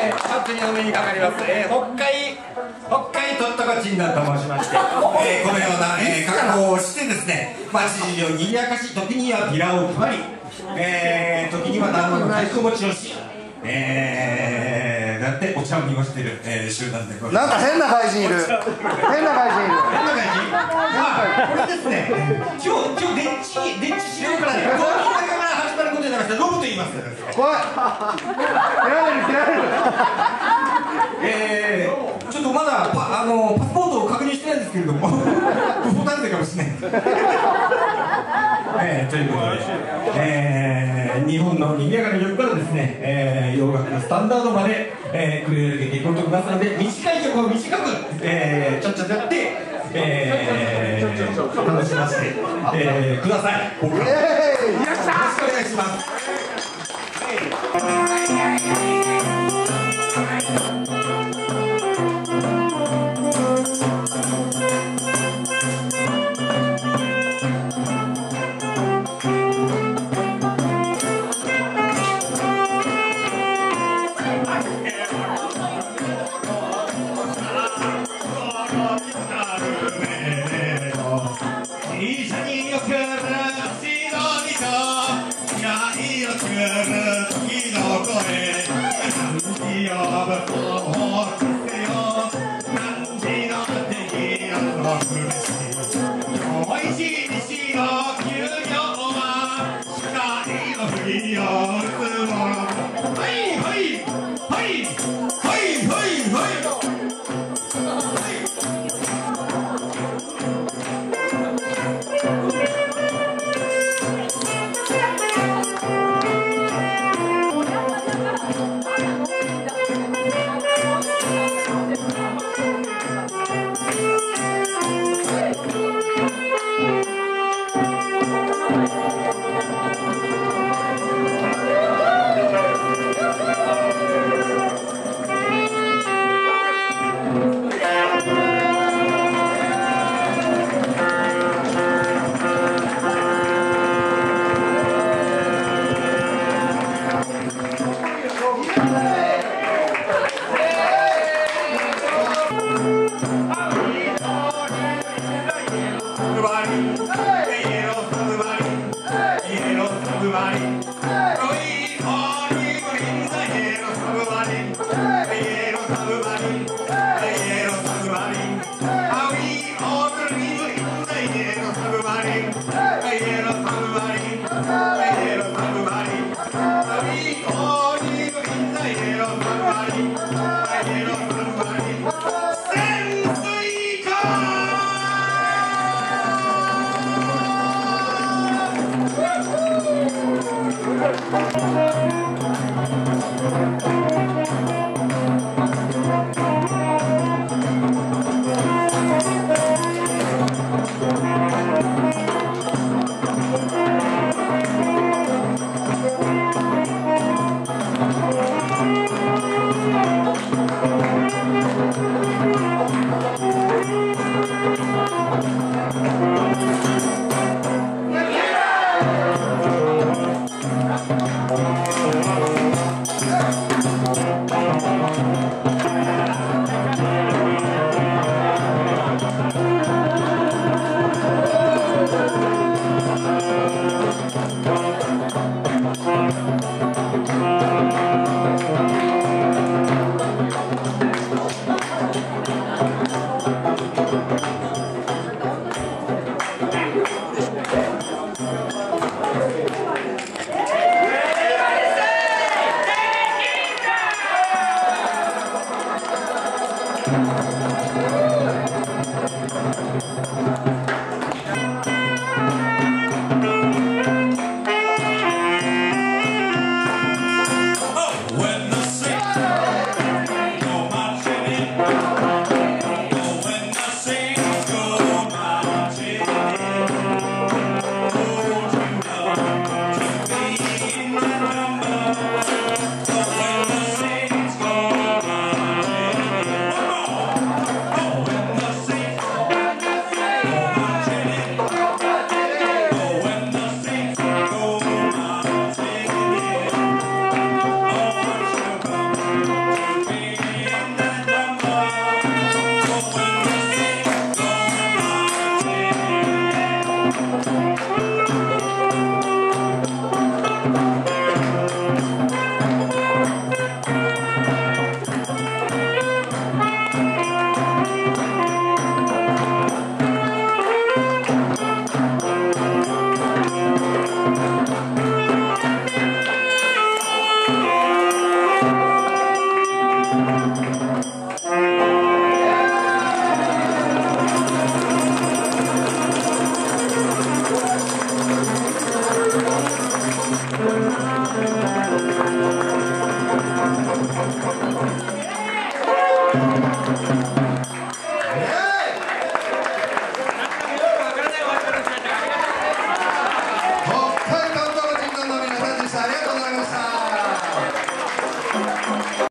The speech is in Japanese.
祭りの目にかかります、北海とっとこちんだと申しまして、このような、格好をしてですね、町を賑やかし、時にはビラを配り、時には団子の太鼓持ちをし、だってお茶を濁している、集団でございます。 なんか変な怪人いる。変な怪人いる。 変な怪人。これですね。今日電池しようからね。これから始まることになりました。ロブと言います。 怖い。切られる切られる。 ちょっとまだパスポートを確認してないんですけれども、不法滞在かもしれない。ということで、日本の賑やかな曲からですね、洋楽のスタンダードまで繰り広げていこうと思いますので、短い曲を短く、ちゃっちゃとやって、楽しませて、ください。僕らよろしくお願いします。